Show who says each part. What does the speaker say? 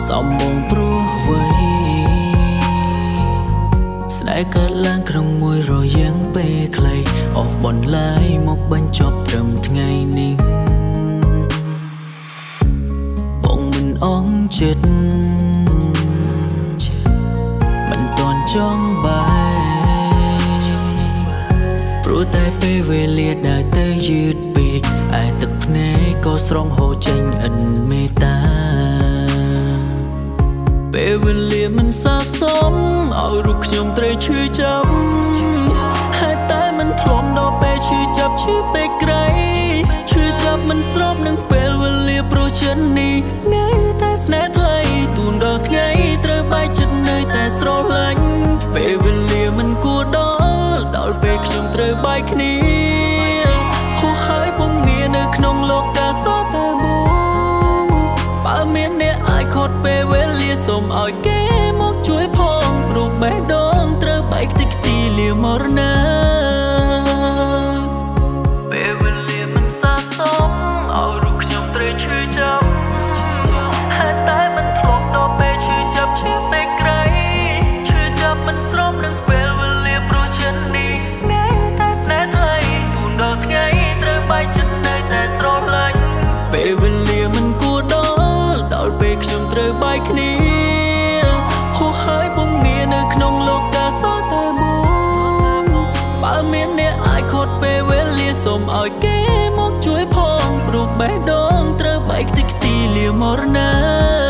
Speaker 1: សំបងព្រោះវ័យស្នេហ៍កើតឡើងក្នុងមួយរយៈពេលខ្លីអស់បន្លាយមកបញ្ចប់ត្រឹមថ្ងៃនេះបងមិនអង់ចិត្តមិនតន់ចង់បាយព្រោះតែពេលវេលាដើរទៅយឺតពេកឯទឹកភ្នែកក៏ស្រង់ហូរចេញឥនមេត្តាពេលវេលាមិនស័ក្តិសមឲ្យរូបខ្ញុំត្រូវឈឺចាប់ហើយតែមិនធ្លាប់ដល់ពេលឈឺចាប់ឈឺពេកក្រៃឈឺចាប់មិនស្របនឹងពេលវេលាព្រោះចិននេះនៅតែស្នេហ៍ថ្លៃទូនដល់ថ្ងៃត្រូវបែកចិត្តនៅតែស្រឡាញ់ពេលវេលាមិនគួរដល់ពេលខ្ញុំត្រូវបែកគ្នាហូរហើយពងងារនៅក្នុងលោកកាសតែមកបើមានអ្នកអាចខត់ពេលវេលាសូមឲ្យគេមកជួយផងព្រោះបេះដូងត្រូវបែកខ្ទេចខ្ទីលាមរណាពេលវេលាមិនស័ក្តិសមឲ្យរូបខ្ញុំត្រូវឈឺចាប់ហើយតែមិនធ្លាប់ដល់ពេលឈឺចាប់ឈឺពេកក្រៃឈឺចាប់មិនស្របនឹងពេលវេលាព្រោះចិននេះនៅតែស្នេហ៍ថ្លៃទូនដល់ថ្ងៃត្រូវបែកចិត្តនៅតែស្រឡាញ់ពេលវេលាមិនគួរដល់ពេលខ្ញុំត្រូវបែកគ្នាហូរហើយពងងារនៅក្នុងលោកកាសតែមកបើមានអ្នកអាចខត់ពេលវេលាសូមឲ្យគេមកជួយផងព្រោះបេះដូងត្រូវបែកខ្ទេចខ្ទីលាមរណា